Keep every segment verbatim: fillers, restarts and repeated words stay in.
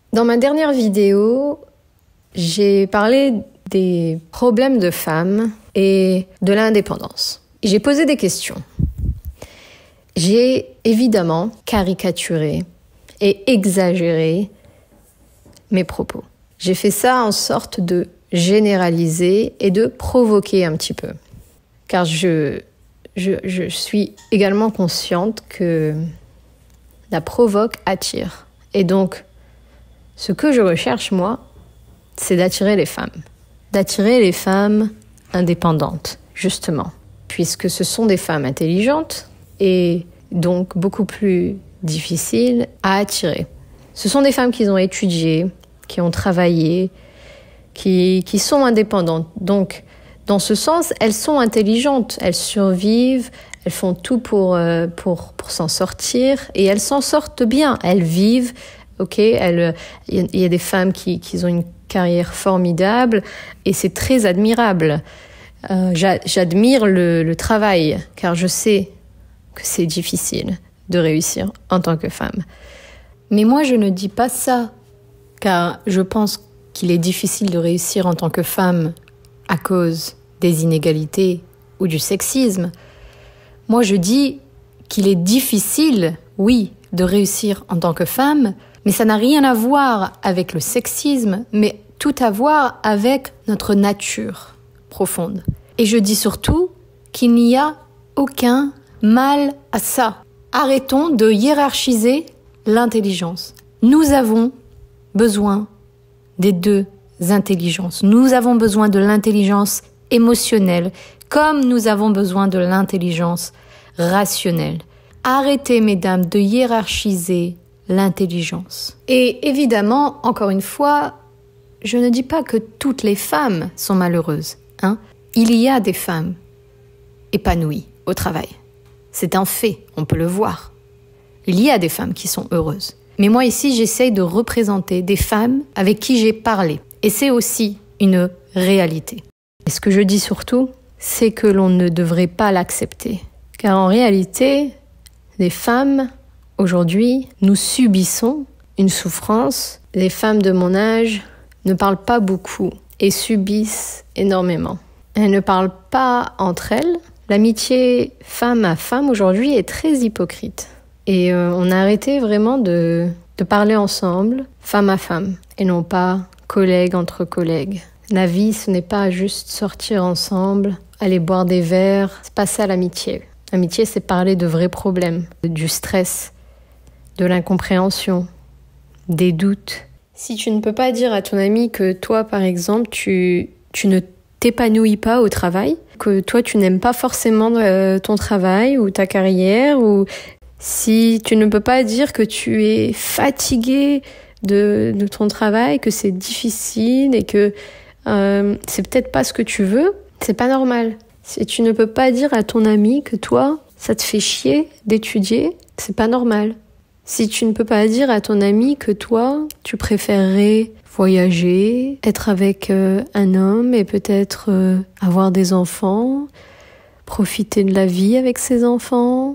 Dans ma dernière vidéo, j'ai parlé des problèmes de femmes et de l'indépendance. J'ai posé des questions. J'ai évidemment caricaturé et exagéré mes propos. J'ai fait ça en sorte de généraliser et de provoquer un petit peu. Car je, je, je suis également consciente que la provoque attire. Et donc, ce que je recherche, moi, c'est d'attirer les femmes. D'attirer les femmes indépendantes, justement. Puisque ce sont des femmes intelligentes et donc beaucoup plus difficiles à attirer. Ce sont des femmes qui ont étudié, qui ont travaillé, qui, qui sont indépendantes. Donc, dans ce sens, elles sont intelligentes, elles survivent, elles font tout pour, euh, pour, pour s'en sortir et elles s'en sortent bien. Elles vivent, ok, elles, il y, y a des femmes qui, qui ont une carrière formidable et c'est très admirable. Euh, j'a, j'admire le, le travail car je sais que c'est difficile de réussir en tant que femme. Mais moi, je ne dis pas ça car je pense qu'il est difficile de réussir en tant que femme à cause des inégalités ou du sexisme. Moi, je dis qu'il est difficile, oui, de réussir en tant que femme, mais ça n'a rien à voir avec le sexisme, mais tout à voir avec notre nature profonde. Et je dis surtout qu'il n'y a aucun mal à ça. Arrêtons de hiérarchiser l'intelligence. Nous avons besoin des deux intelligences. Nous avons besoin de l'intelligence émotionnelle, comme nous avons besoin de l'intelligence rationnelle. Arrêtez, mesdames, de hiérarchiser l'intelligence. Et évidemment, encore une fois, je ne dis pas que toutes les femmes sont malheureuses. Hein. Il y a des femmes épanouies au travail. C'est un fait, on peut le voir. Il y a des femmes qui sont heureuses. Mais moi ici, j'essaye de représenter des femmes avec qui j'ai parlé. Et c'est aussi une réalité. Et ce que je dis surtout, c'est que l'on ne devrait pas l'accepter. Car en réalité, les femmes, aujourd'hui, nous subissons une souffrance. Les femmes de mon âge ne parlent pas beaucoup et subissent énormément. Elles ne parlent pas entre elles. L'amitié femme à femme aujourd'hui est très hypocrite. Et euh, on a arrêté vraiment de, de parler ensemble, femme à femme, et non pas collègues entre collègues. La vie, ce n'est pas juste sortir ensemble, aller boire des verres. C'est pas ça l'amitié. L'amitié, c'est parler de vrais problèmes, du stress, de l'incompréhension, des doutes. Si tu ne peux pas dire à ton ami que toi, par exemple, tu, tu ne t'épanouis pas au travail, que toi, tu n'aimes pas forcément euh, ton travail ou ta carrière, ou si tu ne peux pas dire que tu es fatigué de, de ton travail, que c'est difficile et que euh, c'est peut-être pas ce que tu veux, c'est pas normal. Si tu ne peux pas dire à ton ami que toi, ça te fait chier d'étudier, c'est pas normal. Si tu ne peux pas dire à ton ami que toi, tu préférerais voyager, être avec euh, un homme et peut-être euh, avoir des enfants, profiter de la vie avec ses enfants.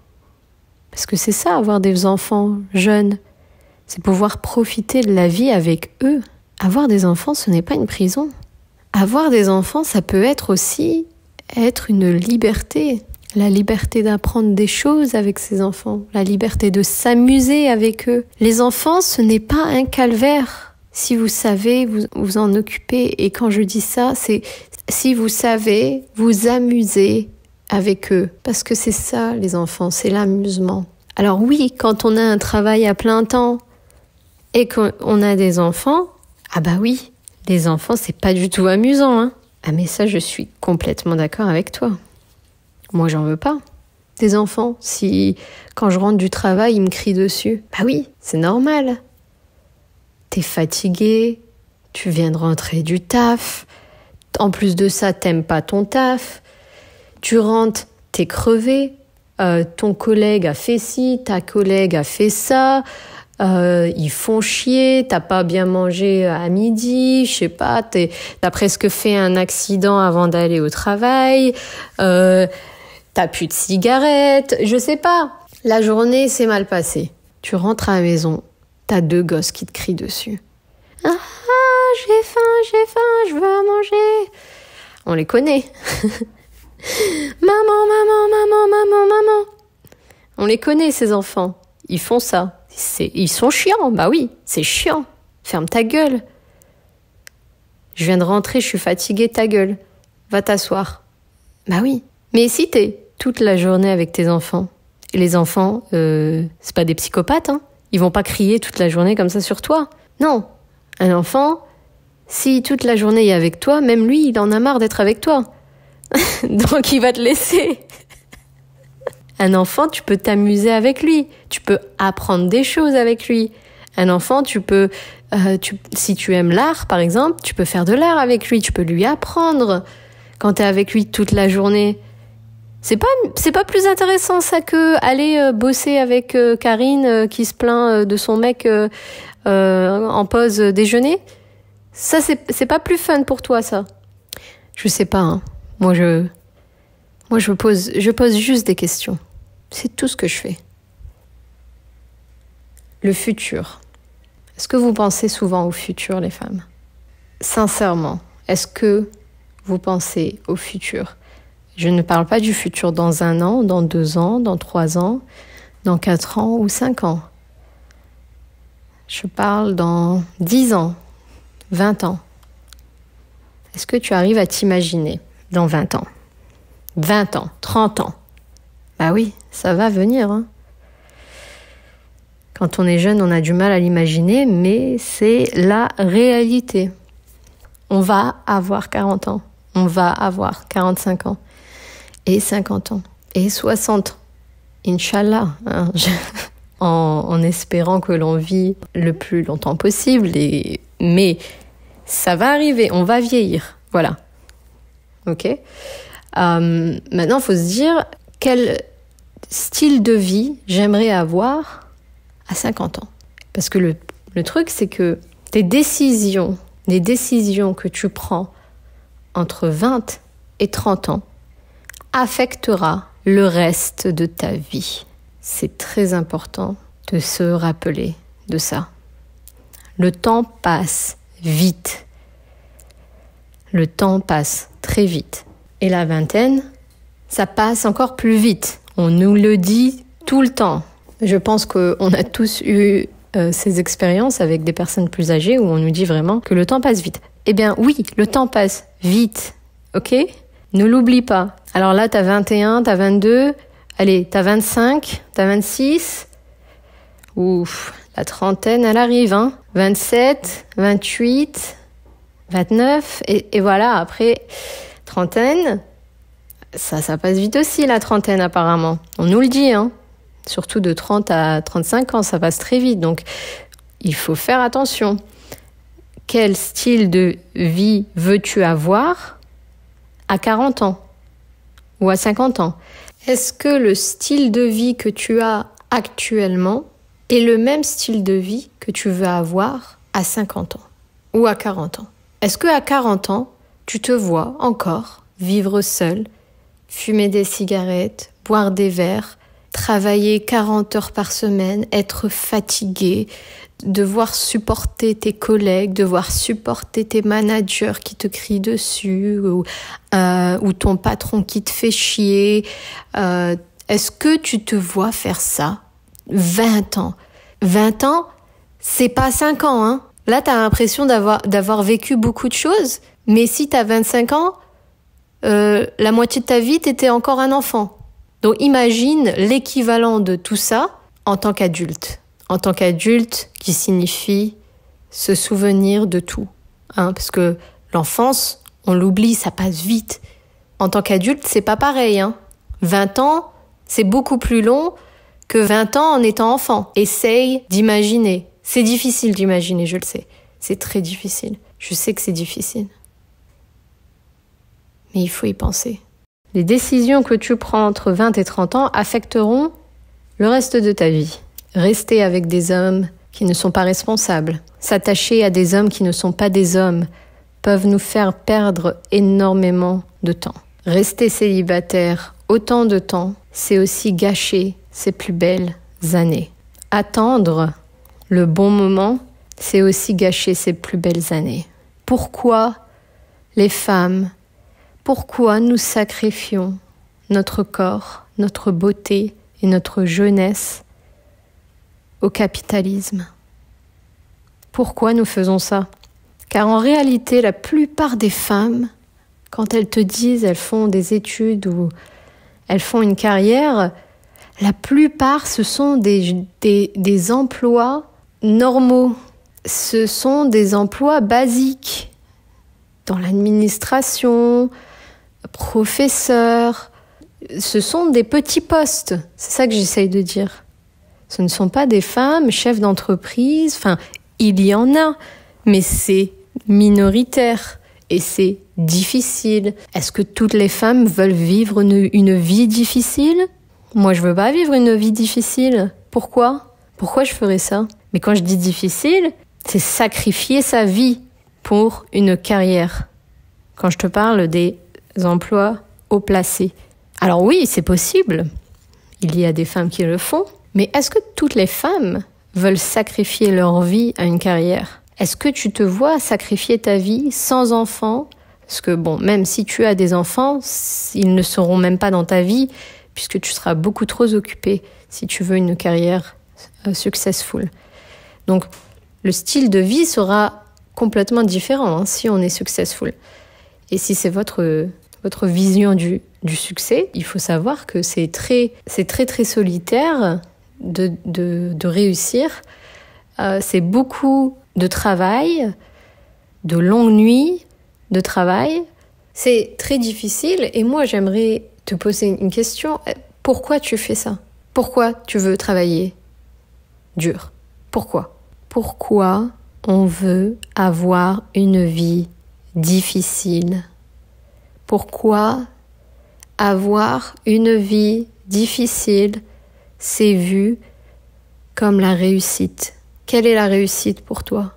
Parce que c'est ça, avoir des enfants jeunes. C'est pouvoir profiter de la vie avec eux. Avoir des enfants, ce n'est pas une prison. Avoir des enfants, ça peut être aussi être une liberté. La liberté d'apprendre des choses avec ses enfants. La liberté de s'amuser avec eux. Les enfants, ce n'est pas un calvaire. Si vous savez vous, vous en occuper. Et quand je dis ça, c'est si vous savez vous amuser avec eux. Parce que c'est ça, les enfants, c'est l'amusement. Alors oui, quand on a un travail à plein temps et qu'on a des enfants, ah bah oui, les enfants, c'est pas du tout amusant, hein. Ah mais ça, je suis complètement d'accord avec toi. Moi, j'en veux pas. Des enfants, si quand je rentre du travail, ils me crient dessus. Bah oui, c'est normal. T'es fatigué, tu viens de rentrer du taf. En plus de ça, t'aimes pas ton taf. Tu rentres, t'es crevé. Euh, ton collègue a fait ci, ta collègue a fait ça. Euh, ils font chier, t'as pas bien mangé à midi, je sais pas, t'es, t'as presque fait un accident avant d'aller au travail, euh, t'as plus de cigarettes, je sais pas. La journée s'est mal passée. Tu rentres à la maison, t'as deux gosses qui te crient dessus. Ah, j'ai faim, j'ai faim, je veux à manger. On les connaît. Maman, maman, maman, maman, maman. On les connaît, ces enfants. Ils font ça. C'est, ils sont chiants. Bah oui, c'est chiant. Ferme ta gueule. Je viens de rentrer, je suis fatiguée, ta gueule. Va t'asseoir. Bah oui. Mais si t'es toute la journée avec tes enfants, et les enfants, euh, c'est pas des psychopathes, hein. Ils vont pas crier toute la journée comme ça sur toi. Non. Un enfant, si toute la journée il est avec toi, même lui, il en a marre d'être avec toi. Donc il va te laisser. Un enfant, tu peux t'amuser avec lui. Tu peux apprendre des choses avec lui. Un enfant, tu peux, euh, tu, si tu aimes l'art, par exemple, tu peux faire de l'art avec lui. Tu peux lui apprendre quand t'es avec lui toute la journée. C'est pas, c'est pas plus intéressant ça que aller euh, bosser avec euh, Karine euh, qui se plaint euh, de son mec euh, euh, en pause déjeuner. Ça, c'est, c'est pas plus fun pour toi, ça. Je sais pas, hein. Moi, je, moi, je pose, je pose juste des questions. C'est tout ce que je fais. Le futur. Est-ce que vous pensez souvent au futur, les femmes? Sincèrement, est-ce que vous pensez au futur? Je ne parle pas du futur dans un an, dans deux ans, dans trois ans, dans quatre ans ou cinq ans. Je parle dans dix ans, vingt ans. Est-ce que tu arrives à t'imaginer dans vingt ans? vingt ans, trente ans. Bah oui, ça va venir, hein. Quand on est jeune, on a du mal à l'imaginer, mais c'est la réalité. On va avoir quarante ans, on va avoir quarante-cinq ans, et cinquante ans, et soixante. Inch'Allah, hein, je... en, en espérant que l'on vit le plus longtemps possible. Et... Mais ça va arriver, on va vieillir, voilà. Ok. Euh, maintenant, il faut se dire quel style de vie j'aimerais avoir à cinquante ans. Parce que le, le truc, c'est que tes décisions, les décisions que tu prends entre vingt et trente ans affectera le reste de ta vie. C'est très important de se rappeler de ça. Le temps passe vite. Le temps passe très vite. Et la vingtaine, ça passe encore plus vite. On nous le dit tout le temps. Je pense qu'on a tous eu euh, ces expériences avec des personnes plus âgées où on nous dit vraiment que le temps passe vite. Eh bien oui, le temps passe vite, ok ? Ne l'oublie pas. Alors là, t'as vingt et un, t'as vingt-deux, allez, t'as vingt-cinq, t'as vingt-six. Ouf, la trentaine, elle arrive, hein. vingt-sept, vingt-huit, vingt-neuf, et, et voilà, après, trentaine, ça, ça passe vite aussi, la trentaine, apparemment. On nous le dit, hein. Surtout de trente à trente-cinq ans, ça passe très vite. Donc, il faut faire attention. Quel style de vie veux-tu avoir à quarante ans ou à cinquante ans? Est-ce que le style de vie que tu as actuellement est le même style de vie que tu veux avoir à cinquante ans ou à quarante ans? Est-ce qu'à quarante ans, tu te vois encore vivre seul, fumer des cigarettes, boire des verres, travailler quarante heures par semaine, être fatigué, devoir supporter tes collègues, devoir supporter tes managers qui te crient dessus, ou, euh, ou ton patron qui te fait chier. Euh, est-ce que tu te vois faire ça? vingt ans. vingt ans, c'est pas cinq ans, hein. Là, t'as l'impression d'avoir, d'avoir vécu beaucoup de choses, mais si t'as vingt-cinq ans, euh, la moitié de ta vie, t'étais encore un enfant. Donc imagine l'équivalent de tout ça en tant qu'adulte. En tant qu'adulte, qui signifie se souvenir de tout. Hein, parce que l'enfance, on l'oublie, ça passe vite. En tant qu'adulte, c'est pas pareil. Hein. vingt ans, c'est beaucoup plus long que vingt ans en étant enfant. Essaye d'imaginer. C'est difficile d'imaginer, je le sais. C'est très difficile. Je sais que c'est difficile. Mais il faut y penser. Les décisions que tu prends entre vingt et trente ans affecteront le reste de ta vie. Rester avec des hommes qui ne sont pas responsables, s'attacher à des hommes qui ne sont pas des hommes, peuvent nous faire perdre énormément de temps. Rester célibataire autant de temps, c'est aussi gâcher ses plus belles années. Attendre le bon moment, c'est aussi gâcher ses plus belles années. Pourquoi les femmes, pourquoi nous sacrifions notre corps, notre beauté et notre jeunesse au capitalisme? Pourquoi nous faisons ça? Car en réalité, la plupart des femmes, quand elles te disent elles font des études ou elles font une carrière, la plupart, ce sont des, des, des emplois normaux. Ce sont des emplois basiques dans l'administration, professeur. Ce sont des petits postes. C'est ça que j'essaye de dire. Ce ne sont pas des femmes chefs d'entreprise. Enfin, il y en a, mais c'est minoritaire et c'est difficile. Est-ce que toutes les femmes veulent vivre une, une vie difficile? Moi, je veux pas vivre une vie difficile. Pourquoi? Pourquoi je ferais ça? Mais quand je dis difficile, c'est sacrifier sa vie pour une carrière. Quand je te parle des emplois haut placés. Alors oui, c'est possible. Il y a des femmes qui le font. Mais est-ce que toutes les femmes veulent sacrifier leur vie à une carrière? Est-ce que tu te vois sacrifier ta vie sans enfants? Parce que bon, même si tu as des enfants, ils ne seront même pas dans ta vie puisque tu seras beaucoup trop occupé si tu veux une carrière euh, successful. Donc, le style de vie sera complètement différent hein, si on est successful. Et si c'est votre, votre vision du, du succès, il faut savoir que c'est très, c'est très, très solitaire de, de, de réussir. Euh, c'est beaucoup de travail, de longues nuits de travail. C'est très difficile et moi, j'aimerais te poser une question. Pourquoi tu fais ça? Pourquoi tu veux travailler dur? Pourquoi? Pourquoi on veut avoir une vie difficile? Pourquoi avoir une vie difficile, c'est vu comme la réussite? Quelle est la réussite pour toi?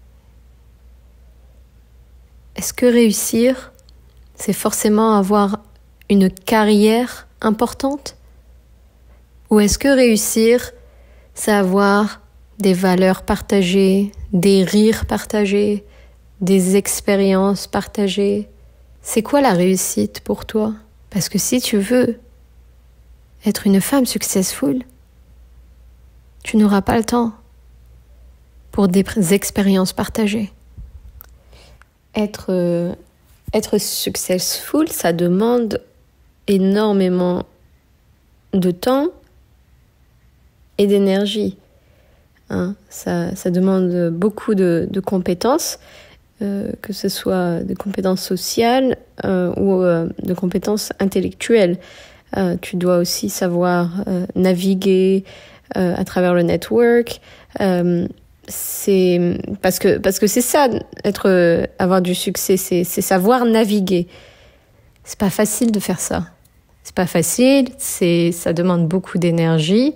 Est-ce que réussir, c'est forcément avoir une carrière importante? Ou est-ce que réussir, c'est avoir des valeurs partagées, des rires partagés, des expériences partagées? C'est quoi la réussite pour toi? Parce que si tu veux être une femme successful, tu n'auras pas le temps pour des expériences partagées. Être, euh, être successful, ça demande énormément de temps et d'énergie. Hein, ça, ça demande beaucoup de, de compétences, euh, que ce soit des compétences sociales euh, ou euh, de compétences intellectuelles. Euh, tu dois aussi savoir euh, naviguer euh, à travers le network. Euh, c'est parce que parce que c'est ça, être euh, avoir du succès, c'est c'est savoir naviguer. C'est pas facile de faire ça. C'est pas facile. C'est ça demande beaucoup d'énergie.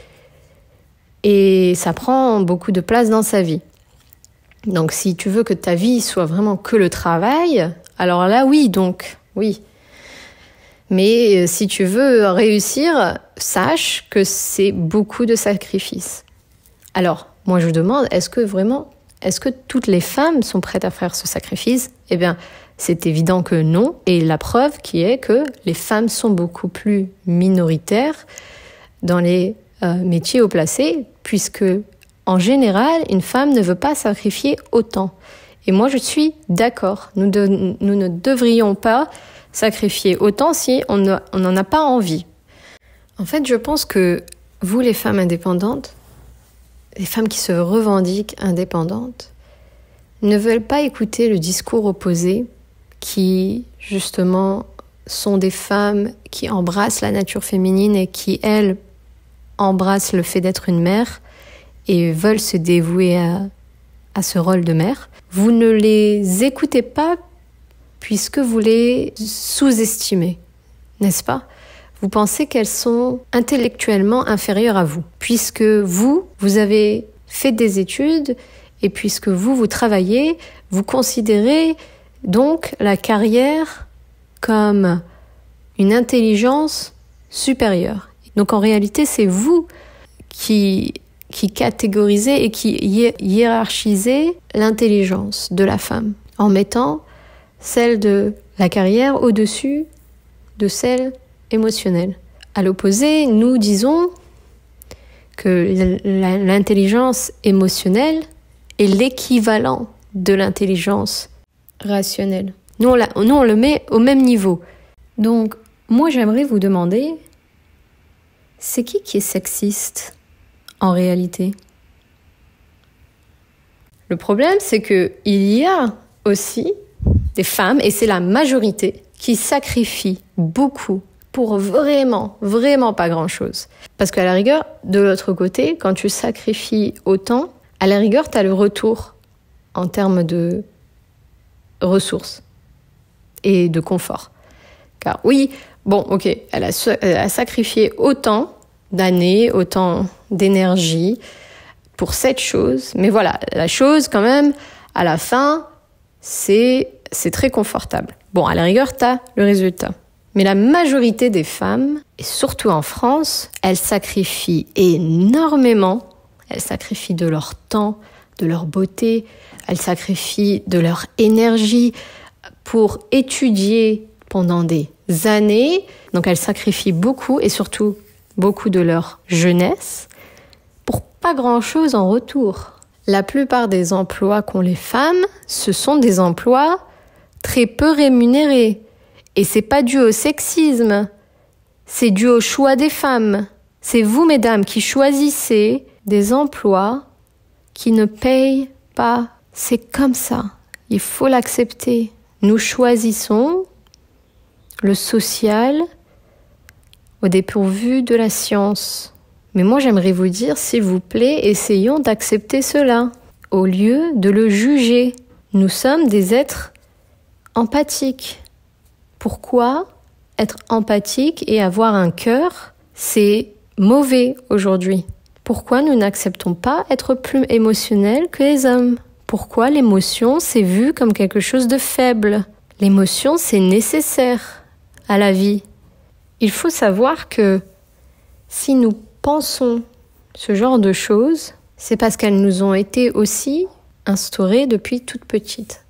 Et ça prend beaucoup de place dans sa vie. Donc, si tu veux que ta vie soit vraiment que le travail, alors là, oui, donc, oui. Mais si tu veux réussir, sache que c'est beaucoup de sacrifices. Alors, moi, je demande, est-ce que vraiment, est-ce que toutes les femmes sont prêtes à faire ce sacrifice? Eh bien, c'est évident que non. Et la preuve qui est que les femmes sont beaucoup plus minoritaires dans les euh, métiers haut placés, puisque en général, une femme ne veut pas sacrifier autant. Et moi, je suis d'accord. Nous, de, nous ne devrions pas sacrifier autant si on n'en a pas envie. En fait, je pense que vous, les femmes indépendantes, les femmes qui se revendiquent indépendantes, ne veulent pas écouter le discours opposé qui, justement, sont des femmes qui embrassent la nature féminine et qui, elles, embrassent le fait d'être une mère et veulent se dévouer à, à ce rôle de mère. Vous ne les écoutez pas puisque vous les sous-estimez, n'est-ce pas? Vous pensez qu'elles sont intellectuellement inférieures à vous, puisque vous, vous avez fait des études et puisque vous, vous travaillez, vous considérez donc la carrière comme une intelligence supérieure. Donc en réalité, c'est vous qui, qui catégorisait et qui hiérarchisait l'intelligence de la femme, en mettant celle de la carrière au-dessus de celle émotionnelle. À l'opposé, nous disons que l'intelligence émotionnelle est l'équivalent de l'intelligence rationnelle. Nous on, la, nous, on le met au même niveau. Donc, moi, j'aimerais vous demander, c'est qui qui est sexiste en réalité? Le problème, c'est que il y a aussi des femmes, et c'est la majorité, qui sacrifient beaucoup pour vraiment, vraiment pas grand-chose. Parce qu'à la rigueur, de l'autre côté, quand tu sacrifies autant, à la rigueur, tu as le retour en termes de ressources et de confort. Car oui, bon, ok, elle a, elle a sacrifié autant d'années, autant d'énergie pour cette chose, mais voilà, la chose quand même, à la fin, c'est, c'est très confortable. Bon, à la rigueur, tu as le résultat. Mais la majorité des femmes, et surtout en France, elles sacrifient énormément. Elles sacrifient de leur temps, de leur beauté, elles sacrifient de leur énergie pour étudier pendant des années. Donc elles sacrifient beaucoup et surtout beaucoup de leur jeunesse pour pas grand-chose en retour. La plupart des emplois qu'ont les femmes, ce sont des emplois très peu rémunérés. Et c'est pas dû au sexisme, c'est dû au choix des femmes. C'est vous, mesdames, qui choisissez des emplois qui ne payent pas. C'est comme ça, il faut l'accepter. Nous choisissons le social au dépourvu de la science. Mais moi, j'aimerais vous dire, s'il vous plaît, essayons d'accepter cela, au lieu de le juger. Nous sommes des êtres empathiques. Pourquoi être empathique et avoir un cœur, c'est mauvais aujourd'hui? Pourquoi nous n'acceptons pas être plus émotionnels que les hommes? Pourquoi l'émotion, c'est vu comme quelque chose de faible? L'émotion, c'est nécessaire à la vie. Il faut savoir que si nous pensons ce genre de choses, c'est parce qu'elles nous ont été aussi instaurées depuis toute petite.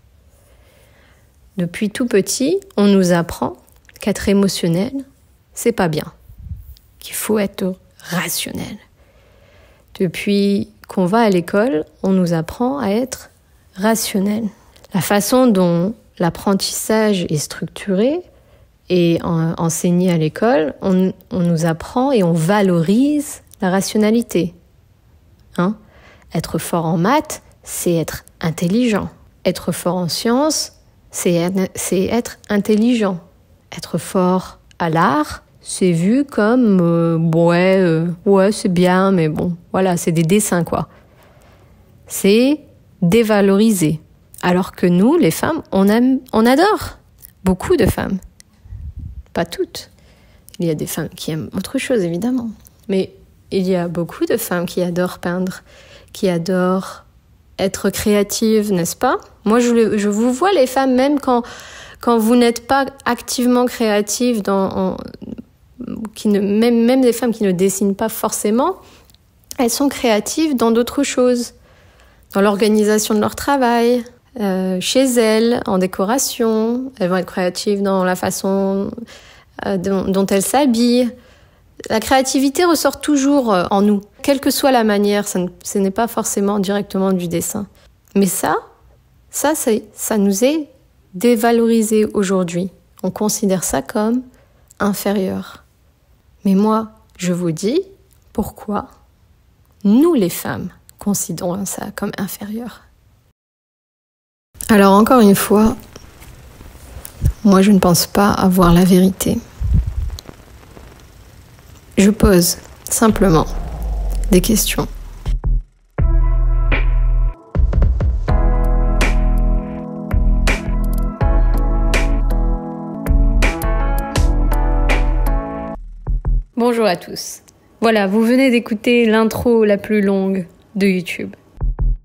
Depuis tout petit, on nous apprend qu'être émotionnel, c'est pas bien, qu'il faut être rationnel. Depuis qu'on va à l'école, on nous apprend à être rationnel. La façon dont l'apprentissage est structuré et en, enseigné à l'école, on, on nous apprend et on valorise la rationalité. Hein? Être fort en maths, c'est être intelligent. Être fort en sciences, c'est, c'est être intelligent. Être fort à l'art, c'est vu comme euh, ouais, euh, ouais, c'est bien, mais bon, voilà, c'est des dessins, quoi. C'est dévalorisé. Alors que nous, les femmes, on aime, on adore. Beaucoup de femmes. Pas toutes. Il y a des femmes qui aiment autre chose, évidemment. Mais il y a beaucoup de femmes qui adorent peindre, qui adorent être créatives, n'est-ce pas? Moi, je, je vous vois, les femmes, même quand, quand vous n'êtes pas activement créatives, dans, en, qui ne, même, même des femmes qui ne dessinent pas forcément, elles sont créatives dans d'autres choses. Dans l'organisation de leur travail, euh, chez elles, en décoration. Elles vont être créatives dans la façon euh, dont, dont elles s'habillent. La créativité ressort toujours en nous, quelle que soit la manière. Ça ne, ce n'est pas forcément directement du dessin. Mais ça, ça, c'est, ça nous est dévalorisé aujourd'hui. On considère ça comme inférieur. Mais moi, je vous dis pourquoi nous, les femmes, considérons ça comme inférieur. Alors encore une fois, moi je ne pense pas avoir la vérité. Je pose simplement des questions. Bonjour à tous. Voilà, vous venez d'écouter l'intro la plus longue de YouTube.